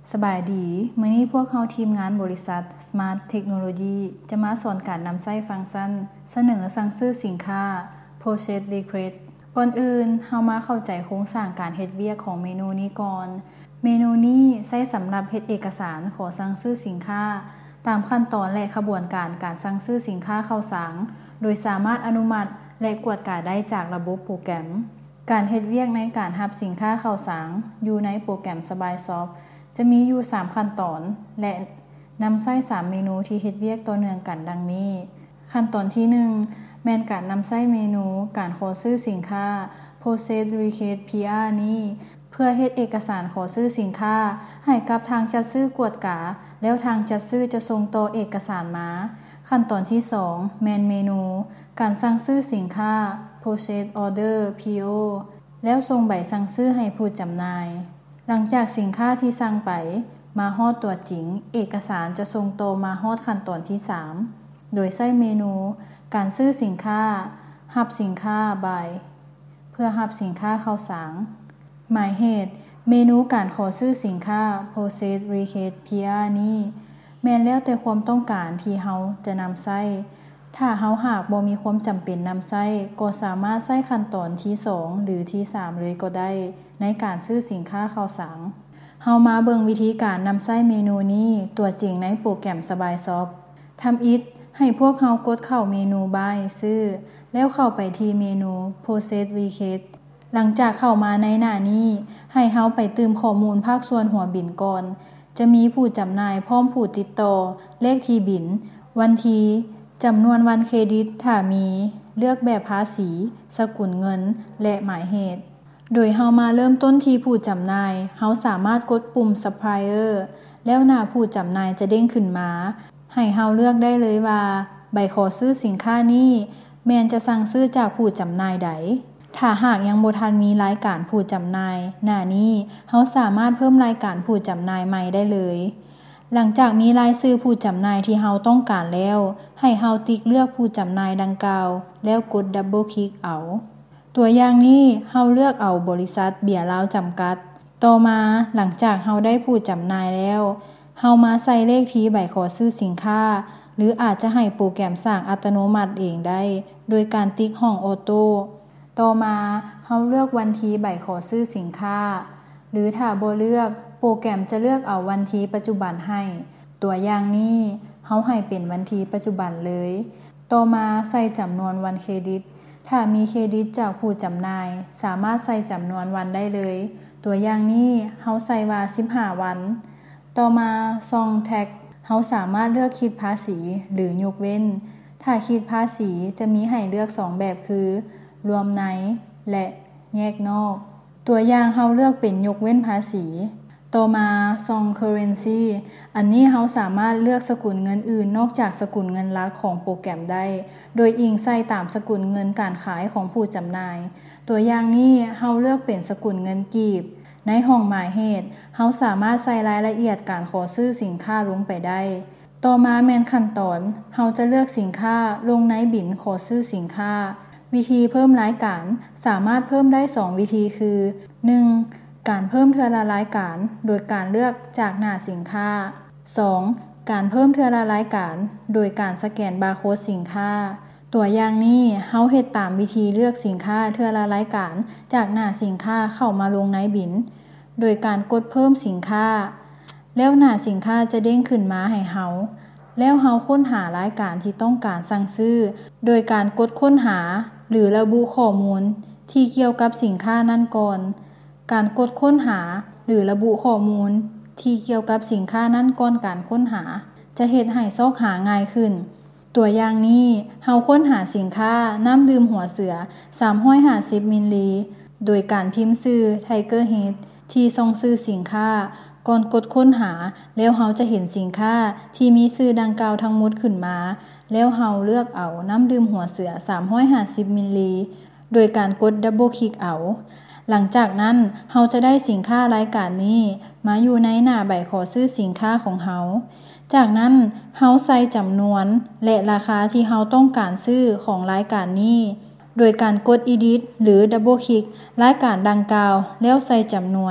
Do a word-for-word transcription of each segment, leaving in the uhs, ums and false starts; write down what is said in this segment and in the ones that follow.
สบายดีมื้อนี้พวกเราทีมงานบริษัท Smart Technology จะมาสอนการนำใช้ฟังก์ชันเสนอสั่งซื้อสินค้า Process Request ก่อนอื่นเรามาเข้าใจโครงสร้างการเฮ็ดเวียกของเมนูนี้ก่อนเมนูนี้ใช้สำหรับเฮ็ดเอกสารขอสั่งซื้อสินค้าตามขั้นตอนและขบวนการการสั่งซื้อสินค้าเข้าสังโดยสามารถอนุมัติและกวดกาได้จากระบบโปรแกรมการเฮ็ดเวียกในการรับสินค้าเข้าสังอยู่ในโปรแกรมสบายซอฟจะมีอยู่สามขั้นตอนและนำใช้สามเมนูที่เฮ็ดเวียกต่อเนื่องกันดังนี้ขั้นตอนที่หนึ่งแม่นการนำใช้เมนูการขอซื้อสินค้า Process Request พี อาร์ นี้เพื่อเฮ็ดเอกสารขอซื้อสินค้าให้กับทางจัดซื้อกวดกาแล้วทางจัดซื้อจะส่งต่อเอกสารมาขั้นตอนที่สองแม่นเมนูการสั่งซื้อสินค้า Process Order พี โอ แล้วส่งใบสั่งซื้อให้ผู้จำหน่ายหลังจากสินค้าที่สั่งไปมาฮอดตัวจริงเอกสารจะส่งโตมาฮอดขั้นตอนที่สามโดยใช้เมนูการซื้อสินค้ารับสินค้าใบเพื่อรับสินค้าเข้าสังหมายเหตุเมนูการขอซื้อสินค้า Process Request พี อาร์ นี้แม้นแล้วแต่ความต้องการที่เฮาจะนำใช้ถ้าเฮาหากบ่มีความจำเป็นนำใช้ก็สามารถใช้ขั้นตอนที่สองหรือที่สามเลยก็ได้ในการซื้อสินค้าเข้าสังเฮามาเบิ่งวิธีการนำใช้เมนูนี้ตัวจริงในโปรแกรมสบายซอฟทำอิฐให้พวกเฮากดเข้าเมนูบายซื้อแล้วเข้าไปที่เมนู Process Request หลังจากเข้ามาในหน้านี้ให้เฮาไปเติมข้อมูลภาคส่วนหัวบินก่อนจะมีผู้จำหน่ายพร้อมผู้ติดต่อเลขที่บินวันที่จำนวนวันเครดิตถ้ามีเลือกแบบภาษีสกุลเงินและหมายเหตุโดยเฮามาเริ่มต้นที่ผู้จำหน่ายเฮาสามารถกดปุ่ม Supplier แล้วหน้าผู้จำหน่ายจะเด้งขึ้นมาให้เฮาเลือกได้เลยว่าใบขอซื้อสินค้านี้แม่นจะสั่งซื้อจากผู้จำหน่ายใดถ้าหากยังบ่ทันมีรายการผู้จำหน่ายหน้านี้เฮาสามารถเพิ่มรายการผู้จำหน่ายใหม่ได้เลยหลังจากมีรายชื่อผู้จำหน่ายที่เฮาต้องการแล้วให้เฮาติ๊กเลือกผู้จำหน่ายดังกล่าวแล้วกดดับเบิลคลิกเอาตัวอย่างนี้เฮาเลือกเอาบริษัทเบียร์ลาวจำกัดต่อมาหลังจากเฮาได้ผู้จำหน่ายแล้วเฮามาใส่เลขที่ใบขอซื้อสินค้าหรืออาจจะให้โปรแกรมสร้างอัตโนมัติเองได้โดยการติ๊กห้องออโต้ต่อมาเฮาเลือกวันที่ใบขอซื้อสินค้าหรือถ้าบ่เลือกโปรแกรมจะเลือกเอาวันที่ปัจจุบันให้ตัวอย่างนี้เฮาให้เป็นวันที่ปัจจุบันเลยต่อมาใส่จำนวนวันเครดิตถ้ามีเครดิตจากผู้จำหน่ายสามารถใส่จำนวนวันได้เลยตัวอย่างนี้เฮาใส่ว่าสิบห้าวันต่อมาซองแท็กเฮาสามารถเลือกคิดภาษีหรือยกเว้นถ้าคิดภาษีจะมีให้เลือกสองแบบคือรวมในและแยกนอกตัวอย่างเฮาเลือกเป็นยกเว้นภาษีต่อมาซอง Currency อันนี้เฮาสามารถเลือกสกุลเงินอื่นนอกจากสกุลเงินหลักของโปรแกรมได้โดยอิงใส่ตามสกุลเงินการขายของผู้จำหน่ายตัวอย่างนี้เฮาเลือกเป็นสกุลเงินกีบในห้องหมายเหตุเฮาสามารถใส่รายละเอียดการขอซื้อสินค้าลงไปได้ต่อมาแม่นขั้นตอนเฮาจะเลือกสินค้าลงในบินขอซื้อสินค้าวิธีเพิ่มรายการสามารถเพิ่มได้สองวิธีคือหนึ่งการเพิ่มเทื่อละรายการโดยการเลือกจากหน้าสินค้าสองการเพิ่มเทื่อละรายการโดยการสแกนบาร์โค้ดสินค้าตัวอย่างนี้เฮาเฮ็ดตามวิธีเลือกสินค้าเทื่อละรายการจากหน้าสินค้าเข้ามาลงในบินโดยการกดเพิ่มสินค้าแล้วหน้าสินค้าจะเด้งขึ้นมาให้เฮาแล้วเฮาค้นหารายการที่ต้องการสั่งซื้อโดยการกดค้นหาหรือระบุข้อมูลที่เกี่ยวกับสินค้านั้นก่อนการกดค้นหาหรือระบุข้อมูลที่เกี่ยวกับสินค้านั้นก่อนการค้นหาจะเฮ็ดให้ซอกหาง่ายขึ้นตัวอย่างนี้เฮาค้นหาสินค้าน้ำดื่มหัวเสือสามร้อยห้าสิบมิลลิลิตรโดยการพิมพ์ชื่อ Tiger Head ที่ส่งชื่อสินค้าก่อนกดค้นหาแล้วเฮาจะเห็นสินค้าที่มีชื่อดังกล่าวทั้งหมดขึ้นมาแล้วเฮาเลือกเอาน้ำดื่มหัวเสือสามร้อยห้าสิบมิลลิลิตรโดยการกดดับเบิลคลิกเอาหลังจากนั้นเฮาจะได้สินค้ารายการนี้มาอยู่ในหน้าใบขอซื้อสินค้าของเฮาจากนั้นเฮาใส่จำนวนและราคาที่เฮาต้องการซื้อของรายการนี้โดยการกด Edit หรือ Double Click รายการดังกล่าวแล้วใส่จำนวน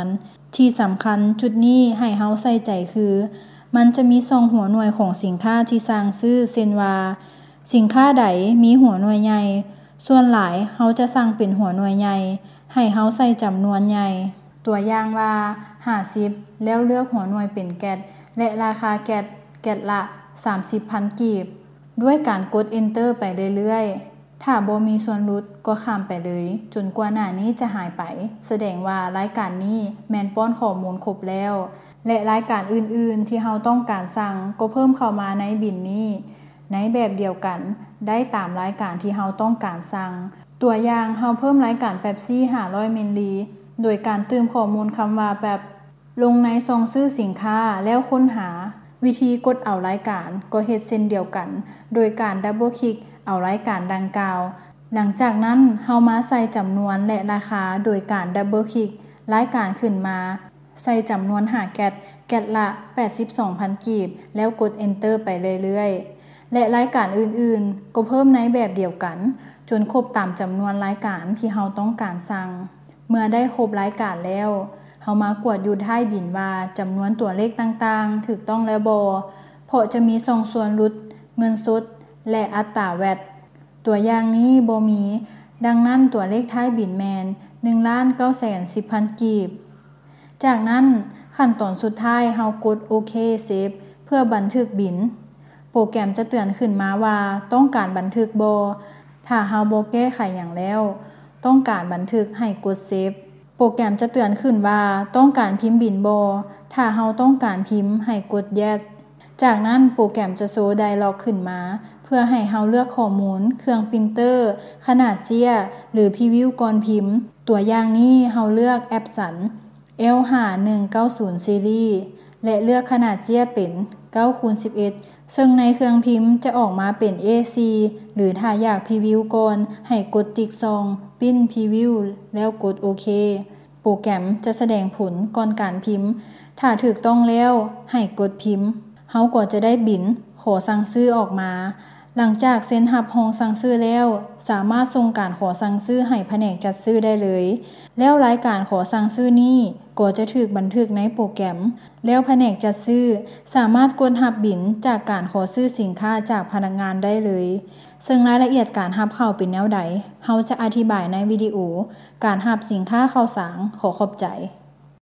ที่สำคัญจุดนี้ให้เฮาใส่ใจคือมันจะมีสองหัวหน่วยของสินค้าที่สร้างซื้อเช่นว่าสินค้าใดมีหัวหน่วยใหญ่ส่วนหลายเฮาจะสั่งเป็นหัวหน่วยใหญ่ให้เฮาใส่จำนวนใหญ่ตัวอย่างว่าห้าสิบแล้วเลือกหัวหน่วยเป็นแกตและราคาแกตแกตละ สามสิบพัน กีบด้วยการกด Enter ไปเรื่อยๆถ้าบ่มีส่วนลดก็ข้ามไปเลยจนกว่าหน้านี้จะหายไปแสดงว่ารายการนี้แม่นป้อนข้อมูลครบแล้วและรายการอื่นๆที่เฮาต้องการสั่งก็เพิ่มเข้ามาในบินนี้ในแบบเดียวกันได้ตามรายการที่เฮาต้องการสั่งตัวอย่างเฮาเพิ่มรายการเป๊ปซี่ห้าร้อยมิลลิลิตรโดยการเติมข้อมูลคำว่าแบบลงในซองซื้อสินค้าแล้วค้นหาวิธีกดเอารายการก็เฮ็ดเช่นเดียวกันโดยการดับเบิลคลิกเอารายการดังกล่าวหลังจากนั้นเฮามาใส่จำนวนและราคาโดยการดับเบิลคลิกรายการขึ้นมาใส่จำนวนหาแกตแกตละ แปดสิบสองพัน กีบแล้วกด Enter ไปเรื่อยๆและรายการอื่นๆก็เพิ่มในแบบเดียวกันจนครบตามจำนวนรายการที่เฮาต้องการสั่งเมื่อได้ครบรายการแล้วเฮามากวดอยู่ท้ายบินว่าจำนวนตัวเลขต่างๆถูกต้องแล้วบ่เพราะจะมีสองส่วนลดเงินสดและอัตราแวตตัวอย่างนี้บ่มีดังนั้นตัวเลขท้ายบินแมน หนึ่งล้านเก้าแสนสิบพัน กีบจากนั้นขั้นตอนสุดท้ายเฮากดโอเคเซฟเพื่อบันทึกบินโปรแกรมจะเตือนขึ้นมาว่าต้องการบันทึกบ่ถ้าเฮาบ่แก้ไขหยังแล้วต้องการบันทึกให้กดเซฟโปรแกรมจะเตือนขึ้นว่าต้องการพิมพ์บินบ่ถ้าเฮาต้องการพิมพ์ให้กด yes จากนั้นโปรแกรมจะโชว์ไดอะล็อกขึ้นมาเพื่อให้เฮาเลือกข้อมูลเครื่องปรินเตอร์ขนาดเจี้ยหรือพรีวิวก่อนพิมพ์ตัวอย่างนี้เฮาเลือก Epson เอล ห้าหนึ่งเก้าศูนย์ ซีรีส์และเลือกขนาดเจี้ยเป็น เก้าคูณสิบเอ็ด ซึ่งในเครื่องพิมพ์จะออกมาเป็น เอ ซี หรือถ้าอยากพรีวิวก่อนให้กดติ๊กซองปิ้นพรีวิวแล้วกดโอเคโปรแกรมจะแสดงผลก่อนการพิมพ์ถ้าถูกต้องแล้วให้กดพิมพ์เฮาก็จะได้บินขอสั่งซื้อออกมาหลังจากเซ็นรับห้องสั่งซื้อแล้วสามารถส่งการขอสั่งซื้อให้แผนกจัดซื้อได้เลยแล้วรายการขอสั่งซื้อนี้ก็จะถูกบันทึกในโปรแกรมแล้วแผนกจัดซื้อสามารถกดรับบินจากการขอซื้อสินค้าจากพนักงานได้เลยซึ่งรายละเอียดการรับเข้าเป็นแนวใดเฮาจะอธิบายในวิดีโอการรับสินค้าเข้าสารขอขอบใจ